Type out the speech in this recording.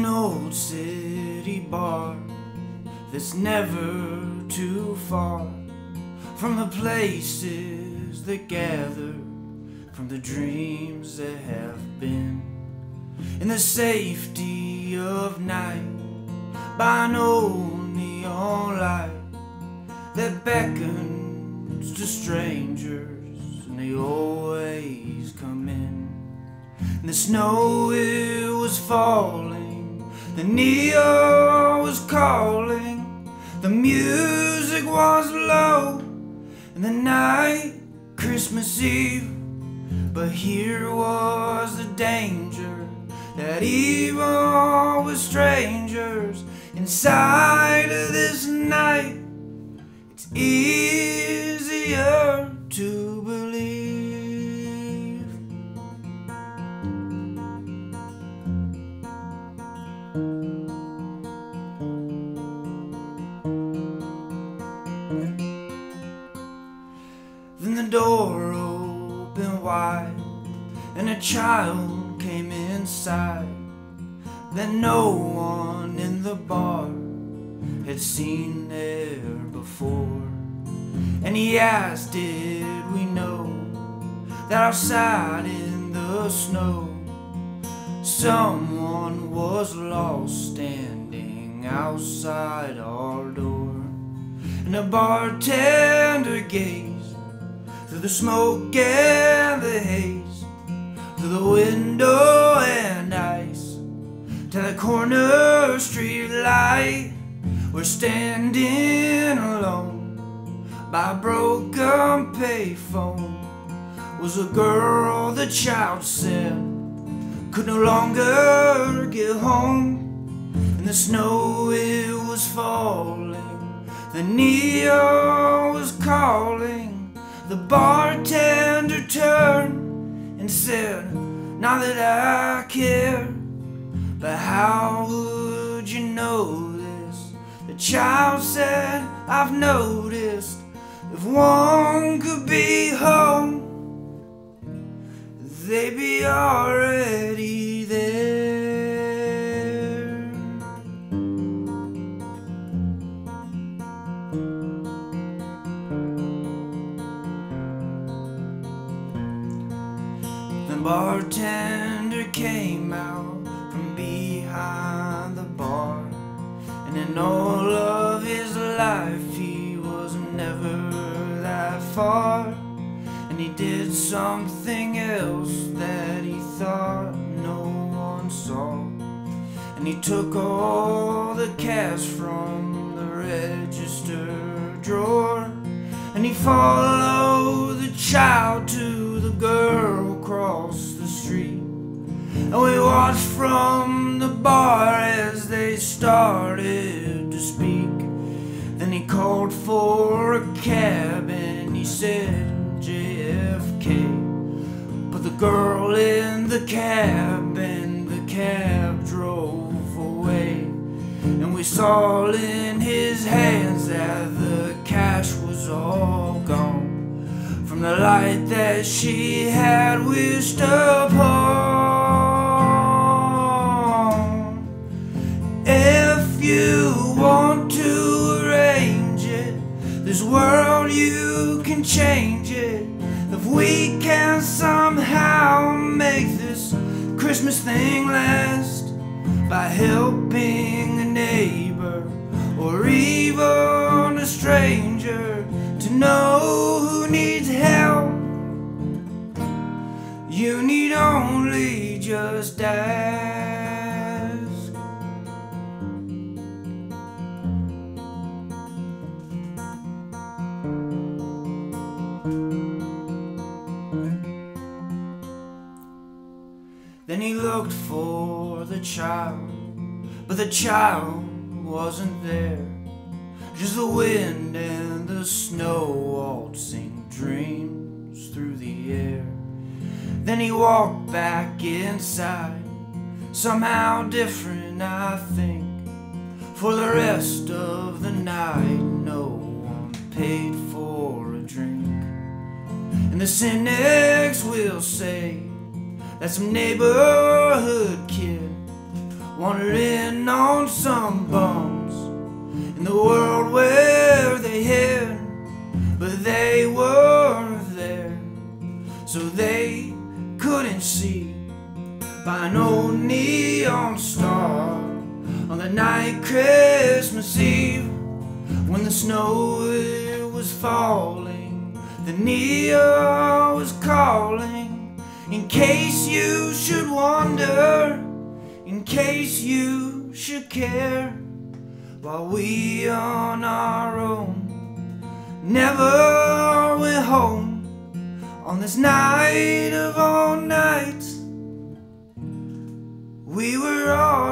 an old city bar that's never too far from the places that gather, from the dreams that have been, in the safety of night, by an old neon light that beckons to strangers, and they always come in. And the snow, it was falling, the neon was calling, the music was low, and the night, Christmas Eve. But here was the danger, that even with strangers inside of this night, it's easier to believe. Then the door opened wide, and a child came inside that no one in the bar had seen there before. And he asked, did we know that outside in the snow someone was lost standing outside our door? And the bartender gazed through the smoke and the haze, through the window and ice, to the corner street light. We're standing alone by a broken payphone. Was a girl, the child said, could no longer get home. And the snow, it was falling, the neon was calling. The bartender turned and said, not that I care, but how would you know this? The child said, I've noticed, if one could be home, they'd be already there. The bartender came out from behind the bar, and in all of his life he was never that far. And he did something else that he thought no one saw, and he took all the cash from the register drawer, and he followed the child to the girl across the street. And we watched from the bar as they started to speak. Then he called for a cab and he said, JFK. Put the girl in the cab and the cab drove away. And we saw in his hands that the cash was all gone from the light that she had wished upon. If you want to arrange it, this world, you can change it. If we can somehow make this Christmas thing last, by helping a neighbor or even a stranger to know who needs help, you need only just ask. Then he looked for the child, but the child wasn't there. Just the wind and the snow waltzing dreams through the air. Then he walked back inside, somehow different, I think. For the rest of the night, no one paid for a drink. And the cynics will say that some neighborhood kid wandering on some bums in the world where they hid, but they were there, so they couldn't see by an old neon star on the night Christmas Eve when the snow it was falling. The neon was calling, in case you should wonder, in case you should care, while we on our own never went home on this night of all nights. We were all